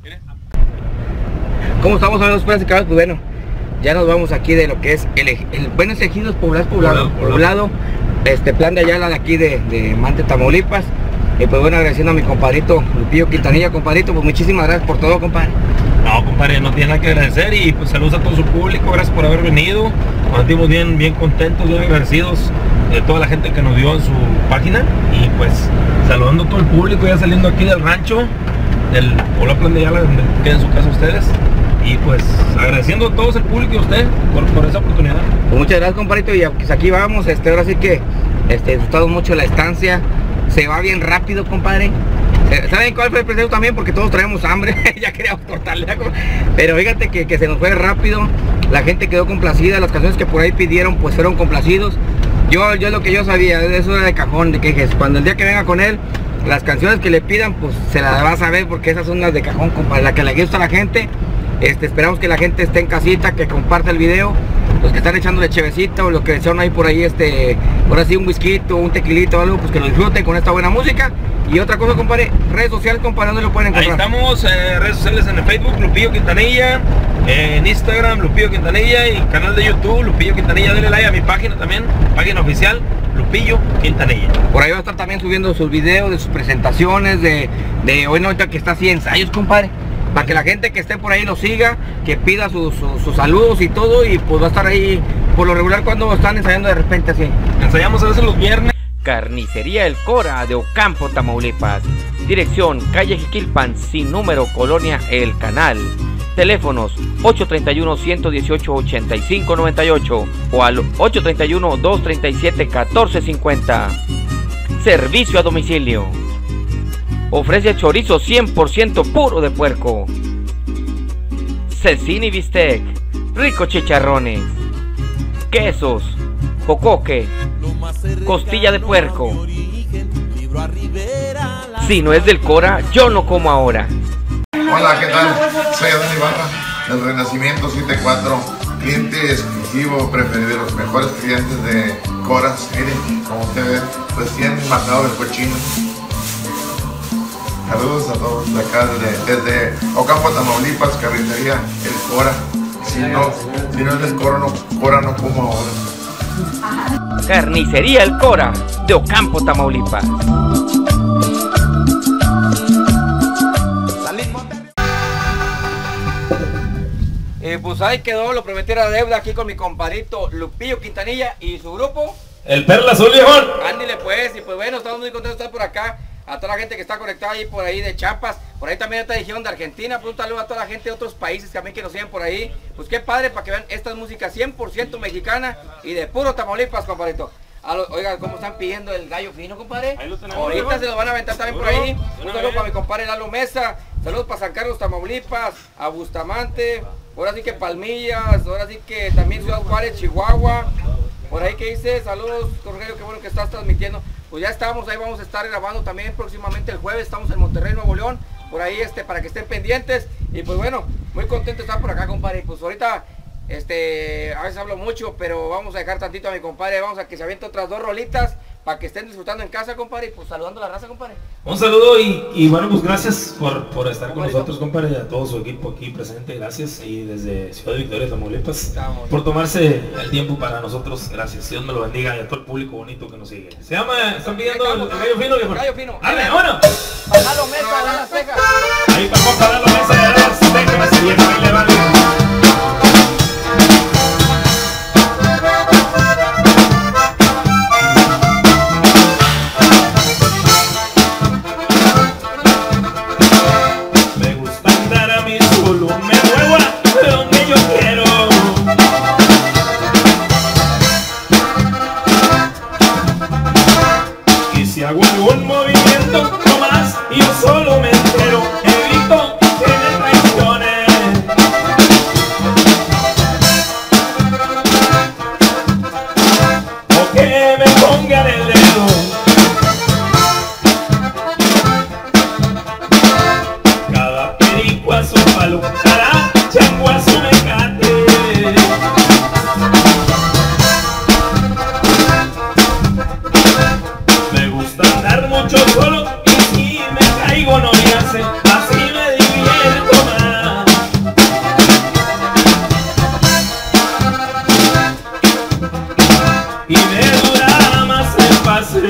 ¿Cómo estamos, amigos? Pues bueno, ya nos vamos aquí de lo que es el Buenos Ejidos, poblado, plan de Ayala, de aquí de Mante, Tamaulipas. Y pues bueno, agradeciendo a mi compadrito Lupillo Quintanilla. Compadrito, pues muchísimas gracias por todo, compadre. No, compadre, no tiene nada que agradecer, y pues saludos a todo su público, gracias por haber venido. Nos sentimos bien contentos, bien agradecidos de toda la gente que nos dio en su página, y pues saludando a todo el público, ya saliendo aquí del rancho del poblado Plan de Ayala, donde queden en su casa ustedes, y pues agradeciendo a todos el público y a usted por esa oportunidad. Pues muchas gracias, compadrito, y pues aquí vamos, ahora sí que disfrutamos mucho de la estancia. Se va bien rápido, compadre. ¿Saben cuál fue el pretexto también? Porque todos traemos hambre. Ya queríamos cortarle, pero fíjate que se nos fue rápido. La gente quedó complacida. Las canciones que por ahí pidieron pues fueron complacidos. Yo lo que yo sabía, eso era de cajón, de que cuando el día que venga con él, las canciones que le pidan pues se las va a saber, porque esas son las de cajón, compadre, la que le gusta a la gente. Esperamos que la gente esté en casita, que comparta el video, los que están echándole chevecita o los que desean ahí por ahí, ahora sí, un whisky, un tequilito o algo, pues que lo disfruten con esta buena música. Y otra cosa, compadre, redes sociales, compadre, ¿dónde lo pueden encontrar? Ahí estamos, redes sociales en el Facebook, Lupillo Quintanilla, en Instagram, Lupillo Quintanilla, y canal de YouTube, Lupillo Quintanilla. Denle like a mi página también, página oficial, Lupillo Quintanilla. Por ahí va a estar también subiendo sus videos de sus presentaciones, de hoy no, ahorita que está así ensayos, compadre, para que la gente que esté por ahí lo siga, que pida sus saludos y todo, y pues va a estar ahí por lo regular cuando están ensayando de repente así. Ensayamos a veces los viernes. Carnicería El Cora de Ocampo, Tamaulipas. Dirección calle Jiquilpan, sin número, Colonia El Canal. Teléfonos 831-118-8598 o al 831-237-1450. Servicio a domicilio. Ofrece chorizo 100% puro de puerco, cecina y bistec, ricos chicharrones, quesos, jocoque, costilla de puerco. Si no es del Cora, yo no como ahora. Hola, ¿qué tal? Soy Adán Ibarra, del Renacimiento 74, cliente exclusivo, preferido de los mejores clientes de Coras. Miren, como ustedes ven, recién marcado el cochino. Saludos a todos de acá, desde Ocampo, Tamaulipas, Carnicería El Cora. Si no es del Cora no como ahora. Carnicería El Cora de Ocampo, Tamaulipas. Pues ahí quedó, lo prometí a deuda aquí con mi compadrito Lupillo Quintanilla y su grupo El Perla Azul, viejón. Ándale pues, y pues bueno, estamos muy contentos de estar por acá. A toda la gente que está conectada ahí por ahí de Chiapas, por ahí también te dijeron de Argentina, pues un saludo a toda la gente de otros países también que nos siguen por ahí. Pues qué padre, para que vean esta música 100% mexicana y de puro Tamaulipas, compadrito. Oiga, ¿cómo están pidiendo el gallo fino, compadre? Ahí lo tenemos. Ahorita se lo van a aventar también por ahí. Un saludo para mi compadre Lalo Mesa, saludos para San Carlos, Tamaulipas, a Bustamante, ahora sí que Palmillas, ahora sí que también Ciudad Juárez, Chihuahua. Por ahí que dice, saludos Rogelio, qué bueno que estás transmitiendo. Pues ya estamos, ahí vamos a estar grabando también próximamente el jueves, estamos en Monterrey, Nuevo León, por ahí para que estén pendientes. Y pues bueno, muy contento de estar por acá, compadre. Pues ahorita, a veces hablo mucho, pero vamos a dejar tantito a mi compadre, vamos a que se aviente otras dos rolitas para que estén disfrutando en casa, compadre, y pues saludando a la raza, compadre. Un saludo y bueno, pues gracias por estar con nosotros, compadre, a todo su equipo aquí presente, gracias, y desde Ciudad Victoria, Tamaulipas, por tomarse el tiempo para nosotros, gracias, Dios me lo bendiga, y a todo el público bonito que nos sigue. Se llama, están pidiendo el gallo fino, viejo. Gallo fino. ¡Dale, bueno! Para Lalo Mesa, de las Cejas. Ahí vamos para Lalo Mesa, de las Cejas, y el baile vale. Si hago algún movimiento, no más, y yo solo me entero, evito que me traiciones. O que me pongan el dedo. Cada perico a su palo, cada chango a su mecate. Mucho solo, y si me caigo no me hace, así me divierto hace.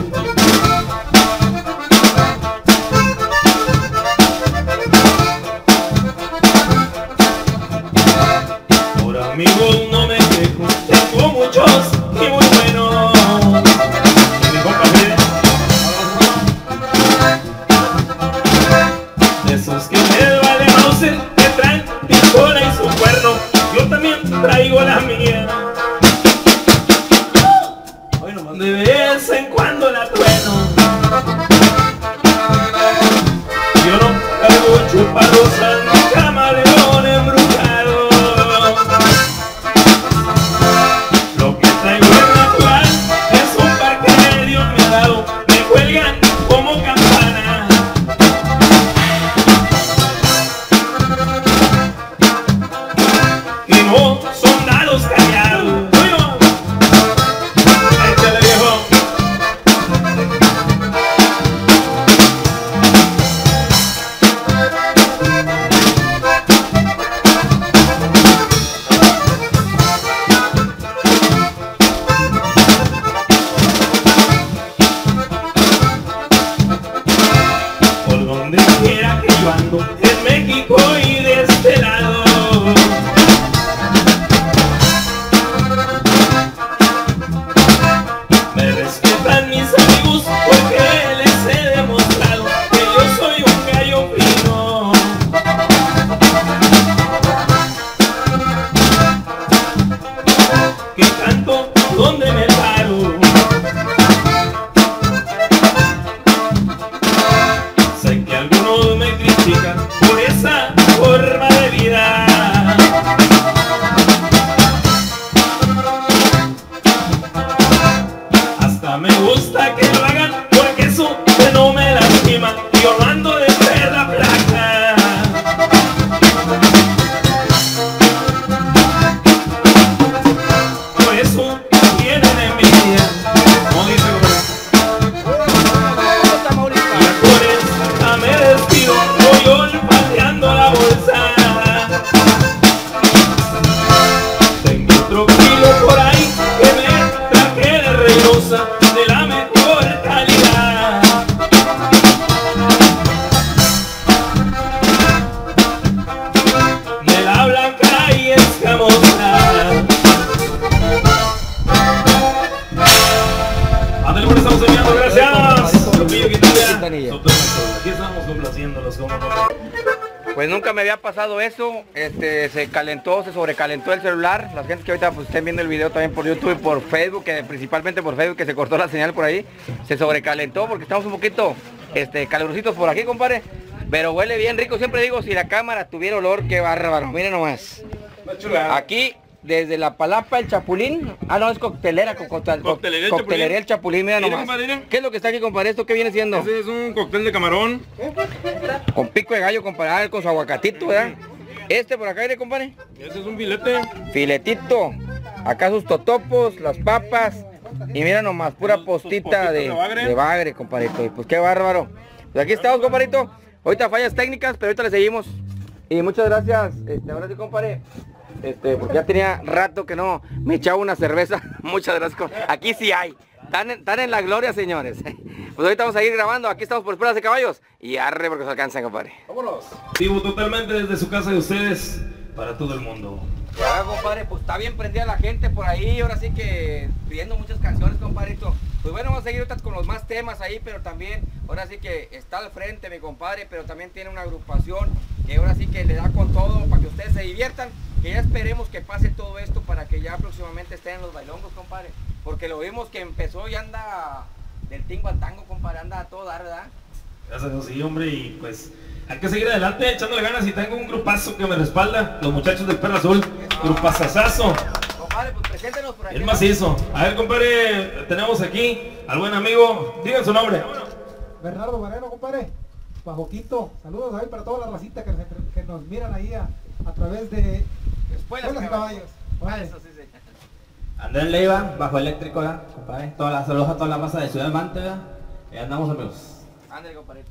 Por amigos no me quejo, tengo muchos y muy buenos. Y mi compa Fede, de esos que me vale Mauser, que traen pistola y su cuerno, yo también traigo la mía. De vez en cuando la trueno. Yo no cargo chuparrosas ni camaleón embrujado. Lo que traigo es natural, es un par que Dios me ha dado. Me cuelgan como campana. Y no son dados callados. En México y de este lado, me respetan mis amigos porque les he demostrado que yo soy un gallo fino. Que canto donde me paro. Sé que algunos me critican por esa forma de vida. Hasta me gusta que lo hagan porque eso no me lastima. Yo no ando de perra placa. Por eso tienen envidia. Como dice me despido, voy olfateando la bolsa. Tengo otro kilo por ahí que me traje de Reynosa, de la mejor calidad. De la blanca y escamosa. Ándale, por estamos enviando, gracias. Lupillo Quintanilla. Aquí estamos complaciéndolos como no. Pues nunca me había pasado eso. Se calentó, se sobrecalentó el celular. Las gentes que ahorita pues estén viendo el video también por YouTube y por Facebook, que principalmente por Facebook, que se cortó la señal por ahí, se sobrecalentó porque estamos un poquito calurositos por aquí, compadre. Pero huele bien rico. Siempre digo, si la cámara tuviera olor, qué bárbaro. Miren nomás. Aquí desde la Palapa el Chapulín. Ah, no, es coctelera, coctelería el Chapulín, mira nomás. ¿Qué es lo que está aquí, compadre? ¿Esto qué viene siendo? Ese es un cóctel de camarón. Con pico de gallo, compadre, con su aguacatito, ¿verdad? Este por acá, mire, compadre. Ese es un filete. Filetito. Acá sus totopos, las papas. Y mira nomás, pura postita de bagre, compadrito. Y pues qué bárbaro. Pues aquí estamos, compadrito. Ahorita fallas técnicas, pero ahorita le seguimos. Y muchas gracias, ahora sí, compadre. Porque ya tenía rato que no me echaba una cerveza. Muchas gracias. Aquí sí hay. Están en la gloria, señores. Pues ahorita vamos a ir grabando. Aquí estamos por Espuelas de Caballos. Y arre porque se alcanzan, compadre. Vámonos. Vivo totalmente desde su casa de ustedes para todo el mundo. Ya, compadre, pues está bien prendida la gente por ahí. Ahora sí que pidiendo muchas canciones, compadrito. Pues bueno, vamos a seguir ahorita con los más temas ahí, pero también, ahora sí que está al frente mi compadre, pero también tiene una agrupación que ahora sí que le da con todo para que ustedes se diviertan. Que ya esperemos que pase todo esto para que ya próximamente estén en los bailongos, compadre. Porque lo vimos que empezó y anda del tingo al tango, compadre, anda a todo dar, ¿verdad? Gracias a Dios, sí, hombre, y pues hay que seguir adelante echándole ganas y tengo un grupazo que me respalda, los muchachos del Perro Azul, grupazazazo. Compadre, pues preséntenos por aquí. El macizo. A ver, compadre, tenemos aquí al buen amigo, digan su nombre. Bernardo Moreno, compadre, Pajoquito, saludos ahí para toda la racita que nos miran ahí a través de Espuelas de Caballos. Eso sí, sí. Andrés Leiva, bajo eléctrico, ¿verdad? Compadre, saludos a toda la masa de Ciudad Mante, ¿verdad? Andamos, amigos. Ándale, compadrito.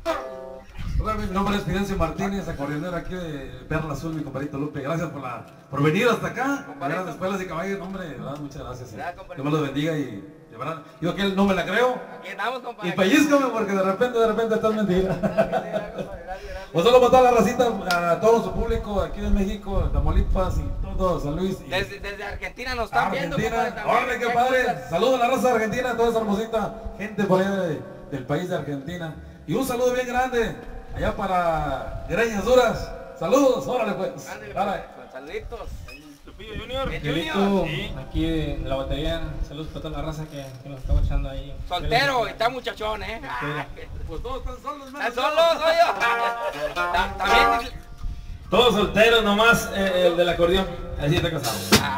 Hola, mi nombre es Fidencio Martínez, acordeonero aquí de Perla Azul, mi compadrito Lupe. Gracias por venir hasta acá. Las Espuelas de Caballos, hombre, de verdad, muchas gracias. Dios me los bendiga y ¿verdad? Yo que no me la creo. Aquí estamos, compadre. Y pellízcame porque de repente estás mentira. Pues solo para toda la racita, a todo nuestro público aquí de México, Tamaulipas y todo San Luis. Y Desde Argentina nos están viendo, Argentina, compadre. órale, qué padre. Saludos a la raza de Argentina, toda esa hermosita gente por allá del país de Argentina. Y un saludo bien grande allá para Greñas Duras. Saludos, órale pues. Ándale, saluditos. Lupillo Junior. Yolito, Sí. aquí en la batería, saludos para toda la raza que nos está echando ahí. Soltero, y está muchachón, ¿eh? Pues todos están solos, ¿Están solos, oye? También. Todos solteros, nomás el del acordeón. Así está casado.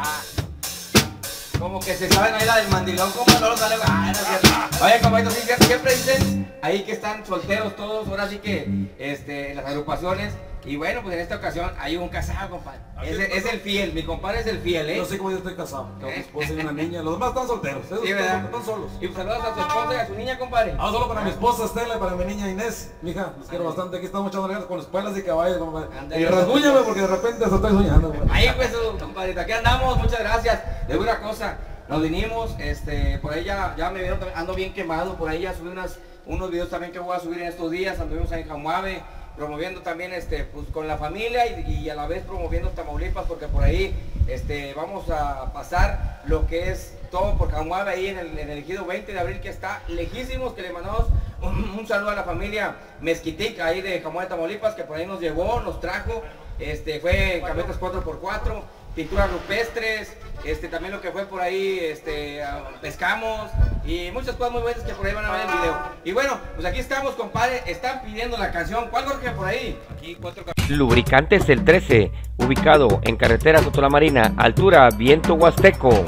Como que se saben ahí la del mandilón, como no lo sale. No es cierto. Oye, compañero, sí, siempre dicen ahí que están solteros todos, ahora sí que en las agrupaciones. Y bueno, pues en esta ocasión hay un casado, compadre. Es el fiel, mi compadre es el fiel, ¿eh? Yo sé cómo yo estoy casado, tengo mi esposa y una niña, los demás están solteros, Sí, ¿verdad? están solos. Y pues saludos a su esposa y a su niña, compadre. Solo para mi esposa Estela y para mi niña Inés, mija, los quiero bastante, aquí estamos echando ganas con espuelas y caballos, compadre. Ándale. Y rasguñame porque de repente se estoy soñando, compadre. Ahí pues, compadre, aquí andamos, muchas gracias. De una cosa, nos vinimos, por ahí ya me vieron, ando bien quemado, por ahí ya subí unos videos también que voy a subir en estos días, anduvimos ahí en Jamuave, promoviendo también pues con la familia y a la vez promoviendo Tamaulipas, porque por ahí vamos a pasar lo que es todo por Jamuave ahí en el ejido 20 de abril, que está lejísimos, que le mandamos un saludo a la familia Mezquitica ahí de Jamuave, Tamaulipas, que por ahí nos llevó, nos trajo, fue camionetas 4x4, pinturas rupestres, también lo que fue por ahí, pescamos y muchas cosas muy buenas que por ahí van a ver en el video. Y bueno, pues aquí estamos, compadre, están pidiendo la canción. ¿Cuál, Jorge, por ahí? Aquí 4 Lubricantes El 13, ubicado en carretera Sotolá Marina, altura Viento Huasteco.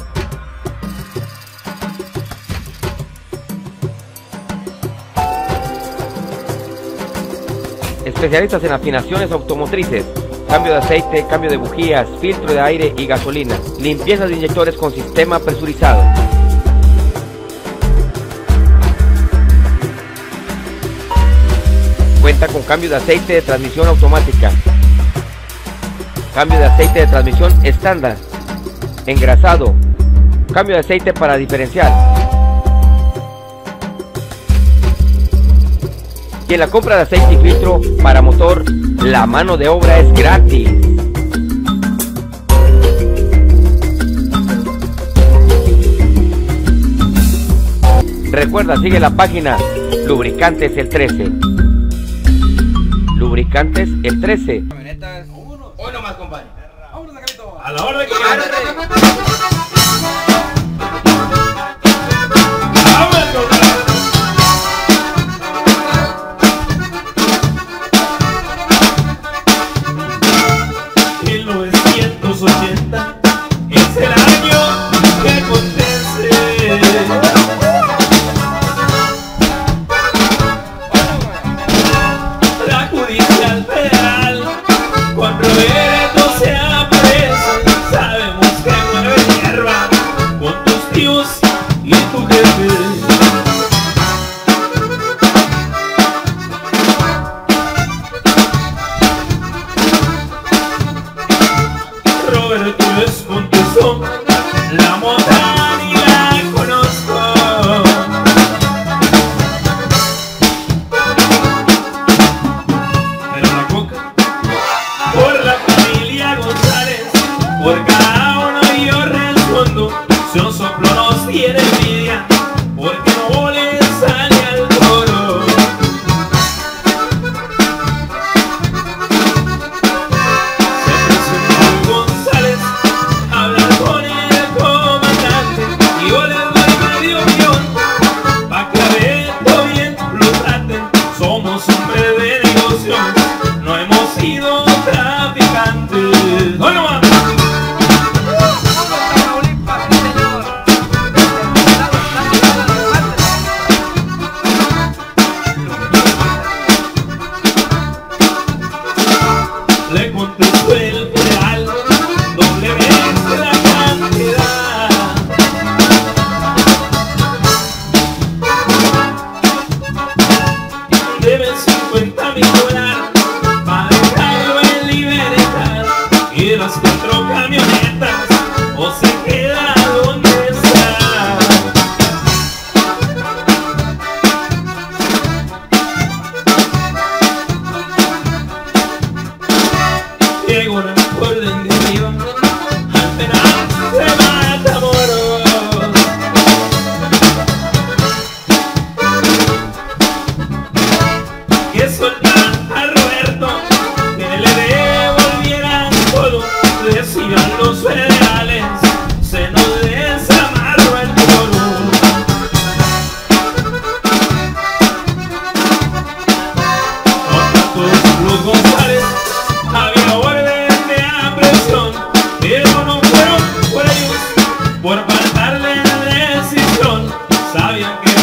Especialistas en afinaciones automotrices, cambio de aceite, cambio de bujías, filtro de aire y gasolina, limpieza de inyectores con sistema presurizado. Cuenta con cambio de aceite de transmisión automática, cambio de aceite de transmisión estándar, engrasado, cambio de aceite para diferencial. Y en la compra de aceite y filtro para motor, la mano de obra es gratis. Recuerda, sigue la página Lubricantes El 13. Lubricantes El 13. camionetas. Hoy nomás, compadre. Vámonos, Carlito. A la orden, es el año que acontece. La judicial federal con Roberto se aprecia. Sabemos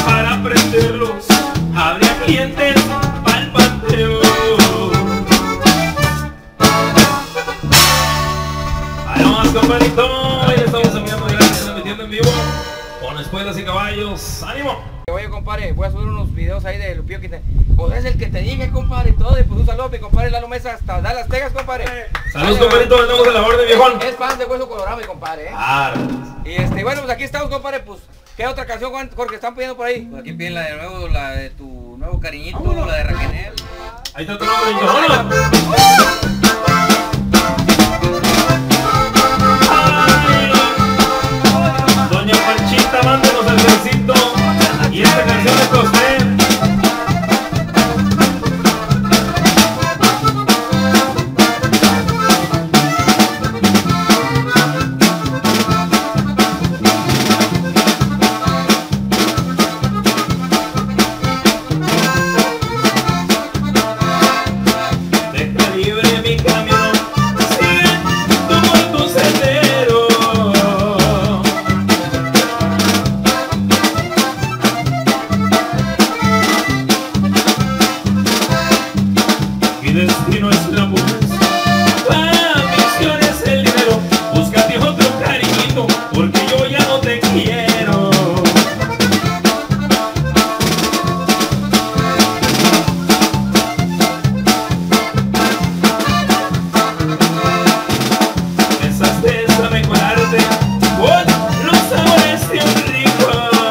para prenderlos. Habría clientes pa'l panteo. Ahí nomás, compadrito. Ahí estamos enviando gracias, transmitiendo en vivo con espuelas y caballos. ¡Ánimo! Oye, compadre, voy a subir unos videos ahí de Lupillo Quintanilla. Pues es el que te dije, compadre, y todo. Y pues un saludo a mi compadre Lalo Mesa hasta Dallas, Texas, compadre. Saludos, compadrito, estamos en la orden, viejón. Es fan de Hueso Colorado, mi compadre, Y bueno, pues aquí estamos, compadre, pues, ¿qué otra canción, Jorge, están pidiendo por ahí? Pues aquí piden la de nuevo, la de tu nuevo cariñito, la de Raquel. Ahí está tu nuevo cariñito, vámonos. Doña Panchita, mándenos el versito. Y esta canción es para usted. Deja libre mi camino, sigue tú por tu sendero. Mi destino es la pobreza, la ambición es el dinero. Búscate otro cariñito, porque yo ya no te quiero. Pensaste esa mejorarte con los sabores de un rico.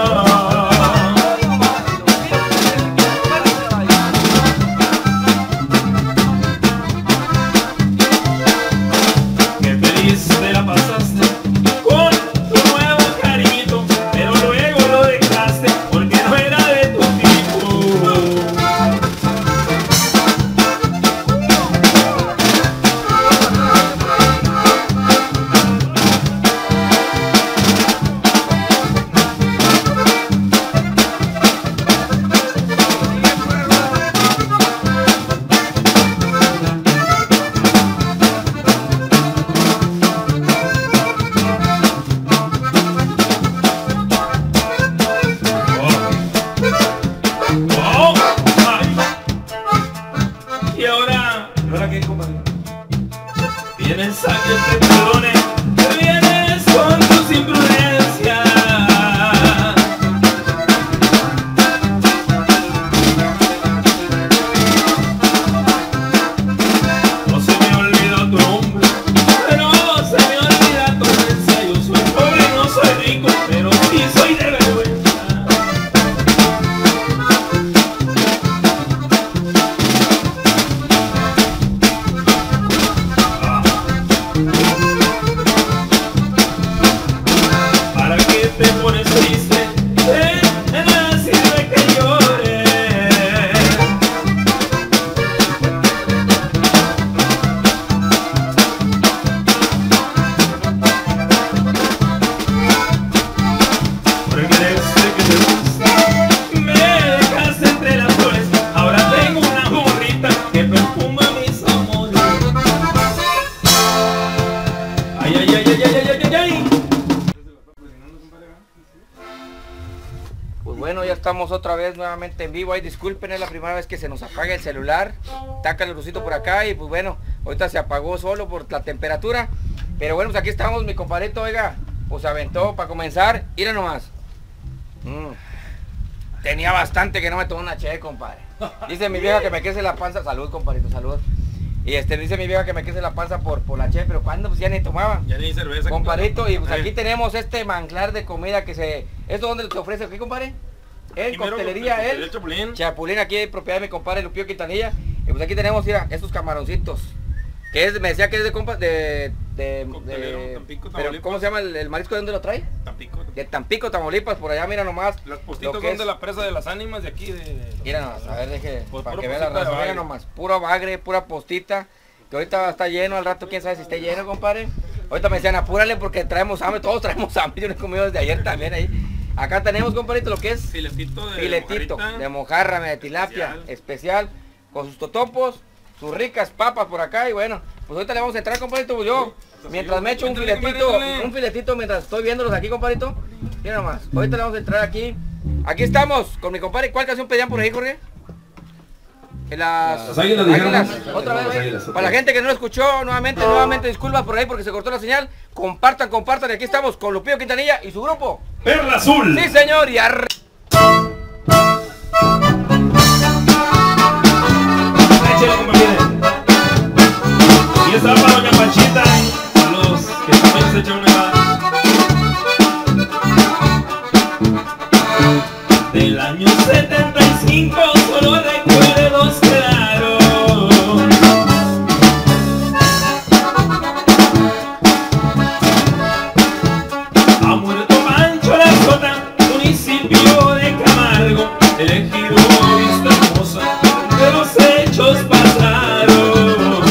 Qué feliz te la pasaste con tu nuevo cariñito, pero luego lo dejaste porque no era de tu tipo. Oh, ay. Y ahora ¿Ahora qué, compadre? viene el mensaje te perdone, te vienes con tus imprudencias. No se me olvida tu nombre, pero se me olvida tu herencia. Yo soy pobre, no soy rico, pero sí soy de vergüenza. ¿Para qué te pones triste? De nada sirve que llores. Porque desde que te gusta, me dejaste entre las flores. Ahora tengo una morrita que perfuma mis amores. Ay, ay, ay, ay, ay, ay, ay, ay. Pues bueno, ya estamos otra vez nuevamente en vivo. Ay, disculpen, es la primera vez que se nos apaga el celular. Taca el lucito por acá y pues bueno, ahorita se apagó solo por la temperatura. Pero bueno, pues aquí estamos, mi compadrito, oiga, pues se aventó para comenzar. Mira nomás. Tenía bastante que no me tomó una cheve, compadre. Dice mi vieja que me crece la panza. Salud, compadrito, salud. Y dice mi vieja que me crece la panza por la cheve, pero cuando pues ya ni tomaba. Ya ni cerveza. Compadrito, y pues aquí tenemos este manglar de comida que se... ¿Esto dónde te ofrece aquí, compadre? En coctelería, el Chapulín. Chapulín, aquí es propiedad de mi compadre Lupillo Quintanilla. Y pues aquí tenemos, mira, estos camaroncitos. Que es, me decía que es de compas de Tampico, pero Tamaulipas. ¿cómo se llama el marisco? ¿De dónde lo trae? Tampico. De Tampico, Tamaulipas, por allá, mira nomás. Los postitos lo que son es. de la presa de las ánimas de aquí. Mira nomás, a ver, deje, Pues para puro que vean la postita de raza, mira bagre. nomás. Puro bagre, pura postita. Que ahorita está lleno, al rato quién sabe si esté lleno, compadre. Ahorita me decían, apúrale porque traemos hambre, todos traemos hambre. Yo no he comido desde ayer también ahí. Acá tenemos, compadrito, lo que es Filetito de filetito mojarrita. de mojarra, de tilapia, especial, con sus totopos, sus ricas papas por acá. Y bueno, pues ahorita le vamos a entrar, compadrito, pues yo, mientras me echo un Métele, filetito, compadre, dale. un filetito mientras estoy viéndolos aquí, compadrito. Mira nomás, ahorita le vamos a entrar aquí Aquí estamos con mi compadre. ¿Cuál canción pedían por ahí, Jorge? Las águilas dijeron. Otra vez, Las águilas, para la gente que no lo escuchó, nuevamente disculpas por ahí porque se cortó la señal. Compartan, y aquí estamos con Lupillo Quintanilla y su grupo Perla Azul. Sí, señor, y Échale, compañero. Y esta para doña Panchita, a los que también se echan una helada. Del año 75 solo recuerdos quedaron. Ha muerto Pancho La Sota, municipio de Camargo, elegido vista hermosa, de los hechos pasaron.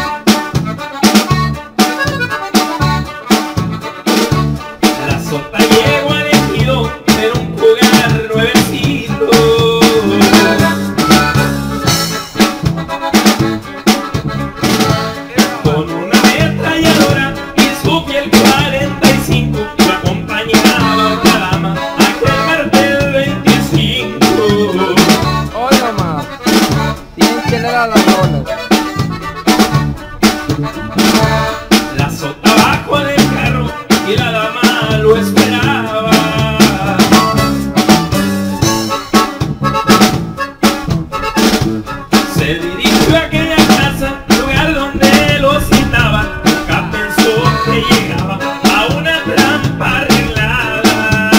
La Sota llegó al ejido, era un lugar nuevecito. Con una ametralladora y su piel 45, lo acompañaba una dama aquel martes 25. Oiga, ma, tienes que leer a las rolas. La Sota bajó del carro y la dama lo esperaba. Se dirigió a aquella casa, lugar donde lo citaba. Nunca pensó que llegaba a una trampa arreglada.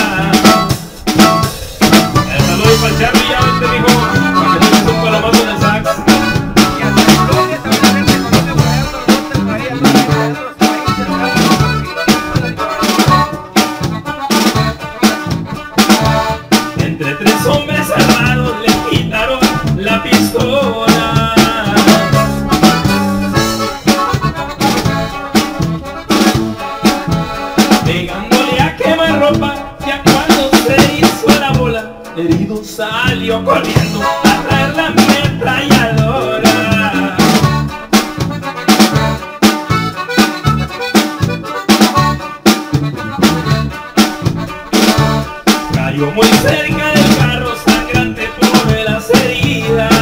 El saludo para el Charro y ya vente, mijo, para que te des un palomazo en el sax. Entre tres hombres armados le quitaron la pistola. Pegándole a quemarropa, ya cuando se hizo la bola, herido salió corriendo a traer la ametralladora. Cayó muy cerca del carro, sangrante por las heridas.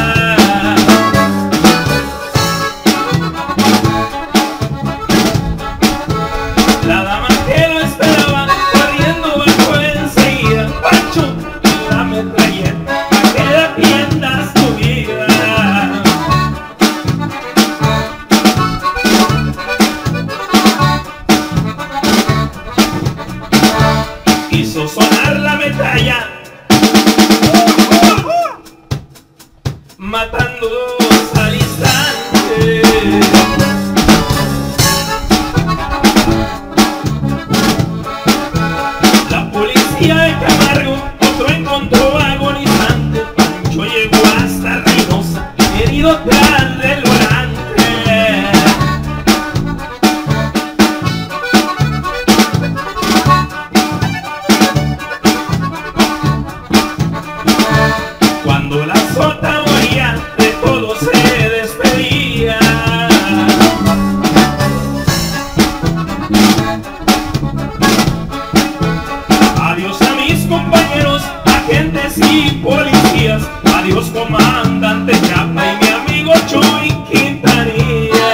La dama que lo esperaba, corriendo bajó enseguida. Pancho, la metralleta, pa' que defiendas tu vida. Hizo sonar la metralla, matando dos al instante. La policía de Camargo otro encontró agonizante. Pancho llegó hasta Reynosa, herido tras del volante. Cuando la Sota moría, de todo se despedía. Adiós a mis compañeros, agentes y policías. Adiós comandante Chapa y mi amigo Chuy Quintanilla.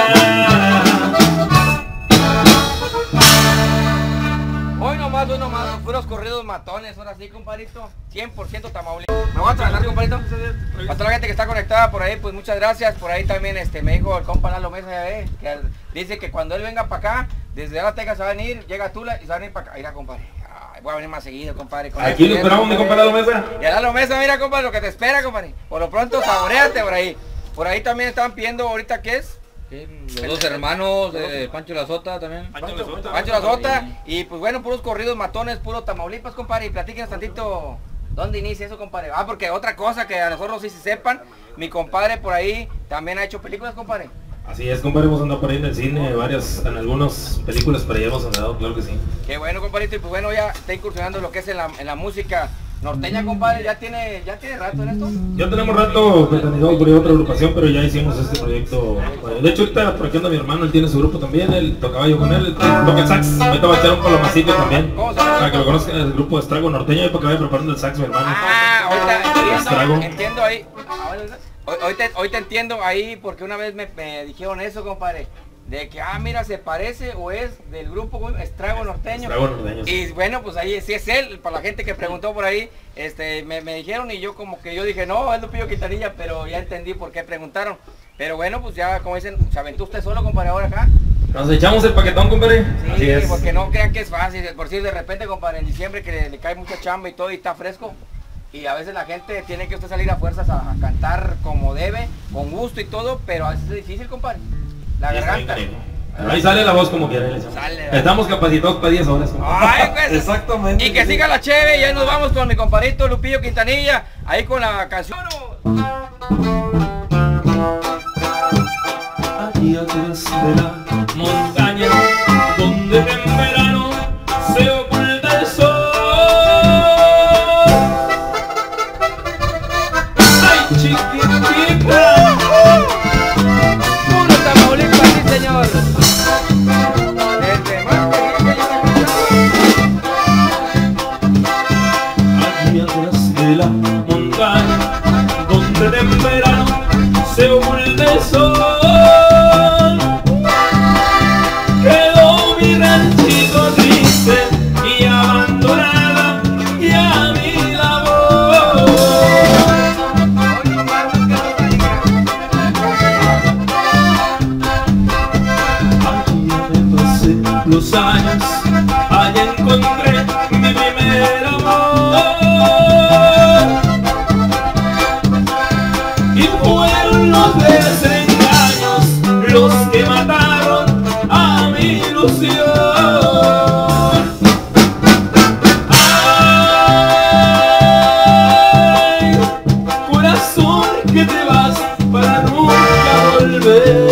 hoy nomás, los puros corridos matones, ahora sí, compadrito, 100% Tamaulipas. Me voy a trasladar, compadrito. Para toda la gente que está conectada por ahí, pues muchas gracias. Por ahí también me dijo el compa Lalo Mesa, que dice que cuando él venga para acá, desde la Texas se va a venir, llega a Tula y se va a venir para acá. Mira, compadre, voy a venir más seguido, compadre. Aquí lo esperamos, mi compa Lalo Mesa. Y a Lalo Mesa, mira, compadre, lo que te espera, compadre. Por lo pronto, saboreate por ahí. Por ahí también estaban pidiendo ahorita, ¿qué es? Los dos hermanos, Pancho La Sota también. Pancho La Sota, y pues bueno, puros corridos matones, puro Tamaulipas, compadre, y platíquenos tantito dónde inicia eso, compadre. Porque otra cosa que a nosotros sí se sepan, mi compadre por ahí también ha hecho películas, compadre. Así es, compadre, hemos andado por ahí en el cine, en algunas películas por ahí hemos andado, claro que sí. Qué bueno, compadrito, y pues bueno, ya está incursionando en lo que es en la música. Norteña, compadre, ya tiene rato en esto. Ya tenemos rato pertenecidos por otra agrupación, pero ya hicimos este proyecto. De hecho, ahorita por aquí anda mi hermano, él tiene su grupo también, él tocaba yo con él, toca el sax. Ahorita va a echar un palomacito también. Para que lo conozcan, el grupo de Estrago Norteña, y para que vaya preparando el sax mi hermano. Ahorita entiendo ahí. Ahorita entiendo ahí porque una vez me dijeron eso, compadre. De que, mira, se parece o es del grupo Estrago Norteño. Estrago Norteño. Y bueno, pues ahí sí es él, para la gente que preguntó por ahí, me dijeron y yo como que yo dije, no, es Lupillo Quintanilla, pero ya entendí por qué preguntaron. Pero bueno, pues ya, como dicen, se aventó usted solo, compadre, ahora acá. Nos echamos el paquetón, compadre. Sí, así es. Porque no crean que es fácil, por si de repente, compadre, en diciembre que le cae mucha chamba y todo y está fresco. Y a veces la gente tiene que usted salir a fuerzas a cantar como debe, con gusto y todo, pero a veces es difícil, compadre. La garganta. Ahí sale la voz como quiera. Estamos capacitados para 10 horas. Ay, pues, exactamente. Y que siga la cheve y ahí nos vamos con mi compadrito Lupillo Quintanilla, ahí con la canción. Aquí atrás de la montaña, donde en verano se oculta el sol. Ay, chiquitita. Señor. Aquí atrás de la montaña, donde en verano se oculta el sol, quedó mi ranchito triste y abandonada y a mi labor. Los años, allá encontré mi primer amor y fueron los desengaños los que mataron a mi ilusión. Ay, corazón que te vas para nunca volver.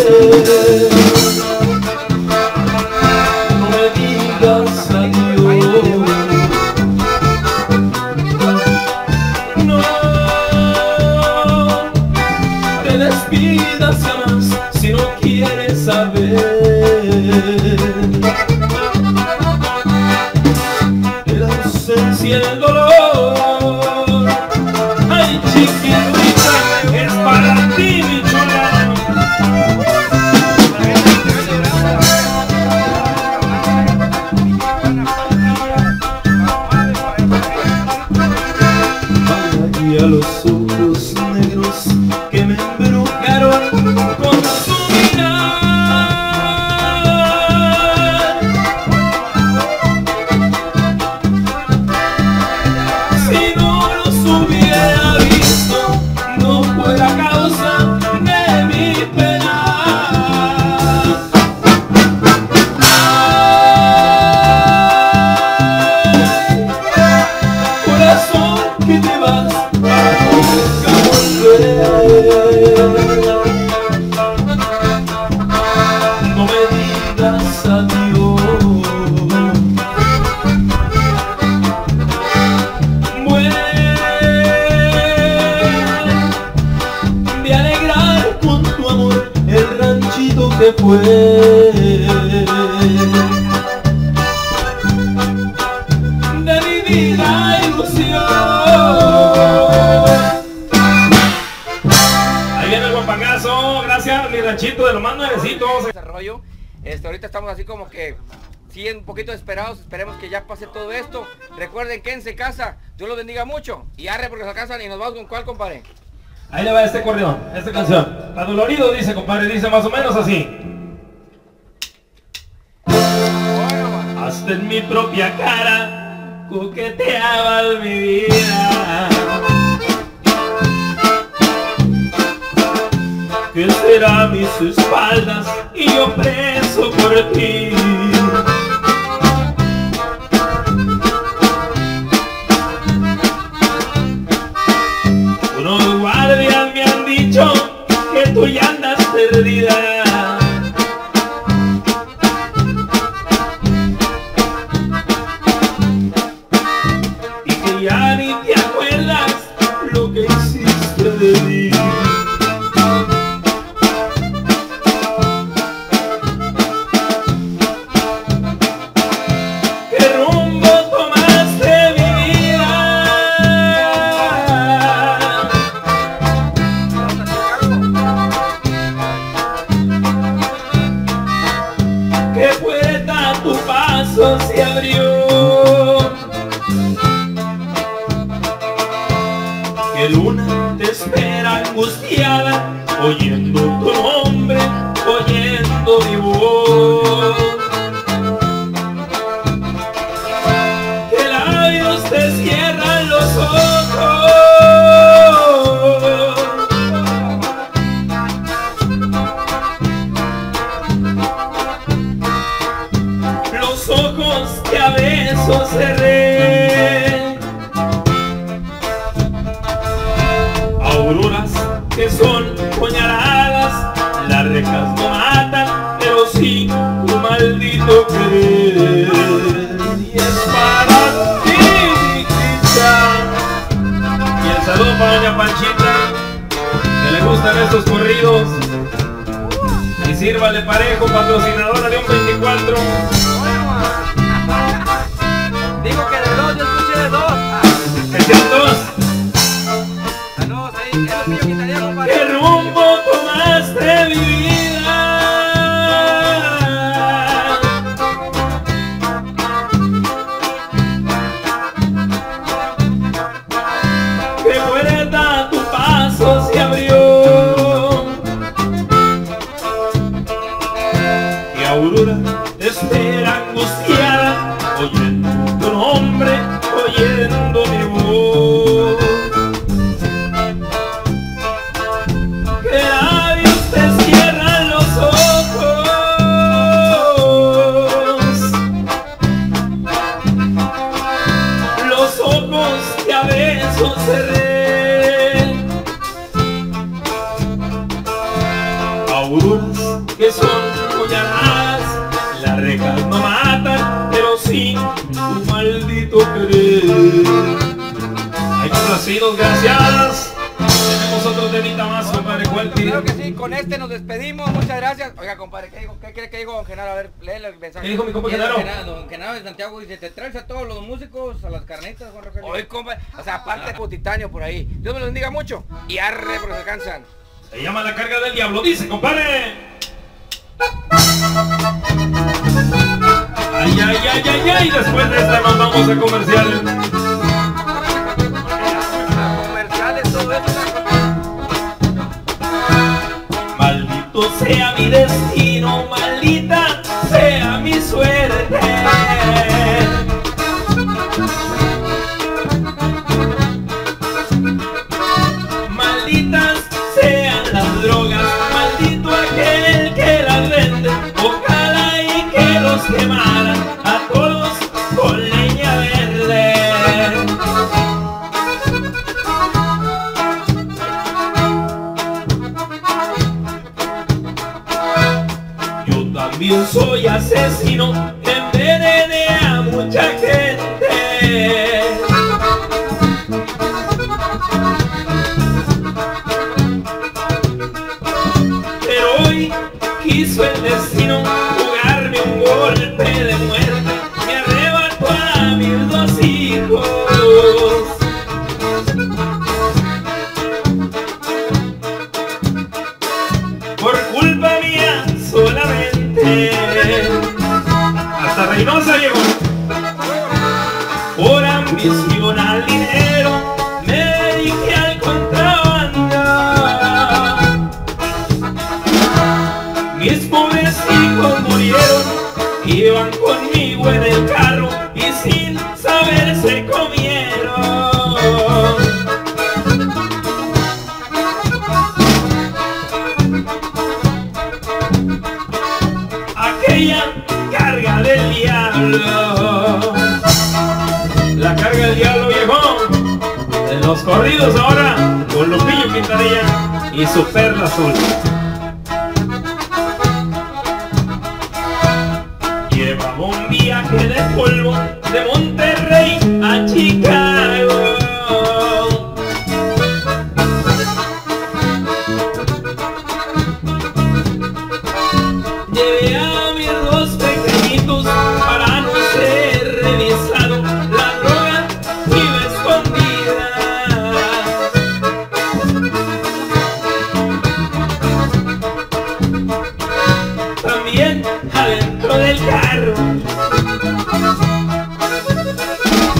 Si no quieres saber de la ausencia y el dolor, ay chiquitita, es para ti mi chula. Y a los ojos negros que me embrujaron con su mirar, si no los hubiera visto, no fuera causa de mi pena. Ay, corazón que te vas para nunca volver. No me digas adiós. Muere de alegrar con tu amor el ranchito que fue. De mi vida ilusión. Ahí viene el guapangazo, gracias mi ranchito de lo más nuevecito. Desarrollo. Ahorita estamos así como que sí, un poquito desesperados, esperemos que ya pase todo esto. Recuerden, quédense en casa, Dios los bendiga mucho. Y arre porque se alcanzan y nos vamos con cuál, compadre. Ahí le va este acordeón, esta canción. Adolorido dice, compadre, dice más o menos así. Hasta en mi propia cara coqueteaba mi vida. ¿Qué será mis espaldas y yo preso por ti? Unos guardias me han dicho que tú ya andas perdida y que ya ni te que luna te espera angustiada, oyendo tu nombre, oyendo mi voz. Que labios te cierran los ojos, los ojos que a besos cerré, auroras que son puñaladas, las rejas no matan, pero sí tu maldito querer. Y es para ti, mi Cristian. Y el saludo para doña Panchita, que le gustan estos corridos. Y sírvale parejo, patrocinadora de un 24. Digo que de dos, yo escuché de dos. Que sean dos. Saludos ahí, que es el mío quitaría, compadre. ¿Qué rumbo tomaste, mi vida? ¿Qué puerta tu paso se abrió? Y Aurora te espera angustiada, oyendo tu nombre, oyendo mi voz. Que labios te cierran los ojos, los ojos que a besos cerré, auroras que son puñaladas, las rejas no matan, pero sí tu maldito querer. Hay complacidos, gracias. Tenemos otro temita más, compadre. ¿Cuál tiene? Claro que sí, con este nos despedimos, muchas gracias. Oiga, compadre, ¿qué cree que dijo don Genaro? A ver, léele el mensaje. ¿Qué dijo mi compa Genaro? Don Genaro de Santiago dice, te traes a todos los músicos a las carnitas, Juan Rogelio. Oye, compadre, o sea, aparte de Titanio por ahí. Dios me los bendiga mucho y arre, porque se cansan. Se llama La Carga del Diablo, dice, compadre. Ay, ay, ay, ay, ay, después de esta nos vamos a comerciales. Comerciales, todo eso. Maldito sea mi destino, maldita sea mi suerte. Malditas sean las drogas, maldito aquel que las vende. Ojalá y que los quemaran a todos con leña verde. Yo también soy asesino, envenené a mucha gente. Pero hoy quiso el destino jugarme un golpe de muerte. Me arrebató a mis dos hijos. Por culpa mía solamente. Hasta Reynosa llegó. Por ambición al dinero me dediqué al contrabando. Mis pobres hijos murieron, iban conmigo en el carro y sin saber se comieron. Aquella carga del diablo, la carga del diablo, viejo. En los corridos ahora con Lupillo Quintanilla y su perla azul. Llevaba un viaje de polvo de Monterrey a Chicago. Llevé a mis dos pequeñitos para no ser revisado. La droga iba escondida. También adentro del carro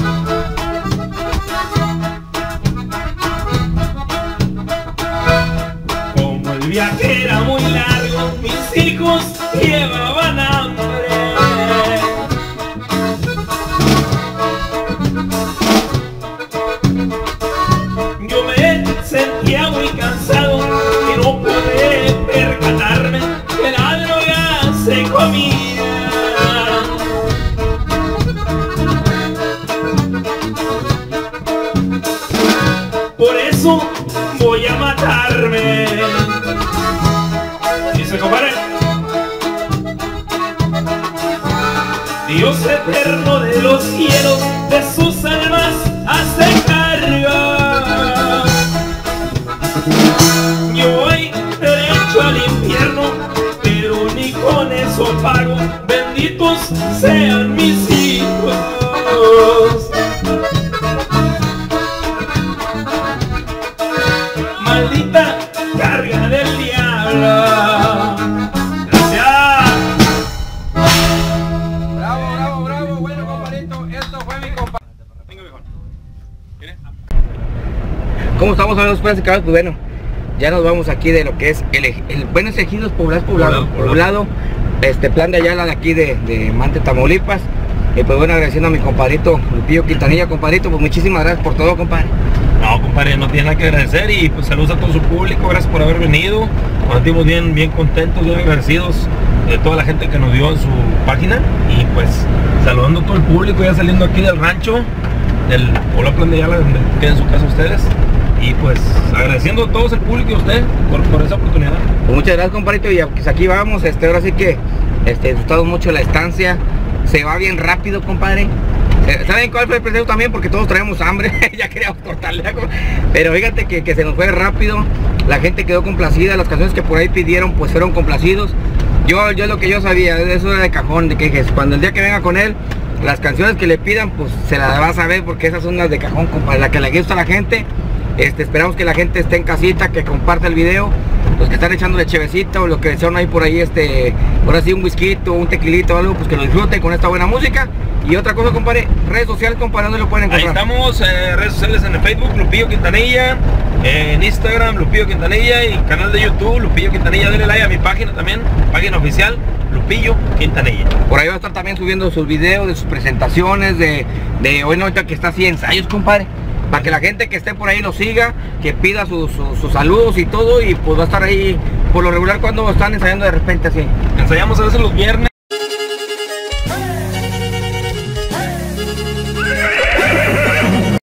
viaje era muy largo, mis hijos llevaban hambre. Yo me sentía muy cansado y no pude percatarme que la droga se comía. Por eso voy a matarme. Dice, compadre: Dios eterno de los cielos, de sus almas hace carga. Yo voy derecho al infierno, pero ni con eso pago. Benditos sean mis hijos. Maldita carga del diablo. Gracias. Bravo, bravo, bueno, compadrito. Esto fue mi compadre. ¿Cómo estamos, amigos? Pues bueno, ya nos vamos aquí de lo que es el Buenos Ejidos, poblado, plan de Ayala, de aquí de Mante, Tamaulipas. Y pues bueno, agradeciendo a mi compadrito Lupillo Quintanilla. Compadrito, pues muchísimas gracias por todo, compadre. No, compadre, no tiene nada que agradecer, y pues saludos a todo su público, gracias por haber venido. Nos sentimos bien contentos, bien agradecidos de toda la gente que nos vio en su página, y pues saludando a todo el público, ya saliendo aquí del rancho, del Plan de Ayala, donde queden su casa ustedes, y pues agradeciendo a todos el público y a usted por esa oportunidad. Pues muchas gracias, compadrito, y pues aquí vamos, ahora sí que disfrutado mucho de la estancia, se va bien rápido, compadre. ¿Saben cuál fue el preseo también? Porque todos traemos hambre, ya queríamos cortarle, pero fíjate que se nos fue rápido, la gente quedó complacida, las canciones que por ahí pidieron pues fueron complacidos. Yo lo que yo sabía, eso era de cajón, de que cuando el día que venga con él, las canciones que le pidan pues se las va a saber, porque esas son las de cajón, compadre, la que le gusta a la gente. Esperamos que la gente esté en casita, que comparta el video, los que están echando de chevecita o los que desean ahí por ahí, ahora sí un whisky, un tequilito o algo, pues que lo disfruten con esta buena música. Y otra cosa, compadre, redes sociales, compadre, ¿dónde lo pueden encontrar? Ahí estamos, redes sociales, en el Facebook, Lupillo Quintanilla, en Instagram, Lupillo Quintanilla, y canal de YouTube, Lupillo Quintanilla. Denle like a mi página también, página oficial, Lupillo Quintanilla. Por ahí va a estar también subiendo sus videos, de sus presentaciones, de bueno, ahorita que está así ensayos, compadre, para que la gente que esté por ahí lo siga, que pida sus saludos y todo, y pues va a estar ahí por lo regular cuando están ensayando de repente así. Ensayamos a veces los viernes.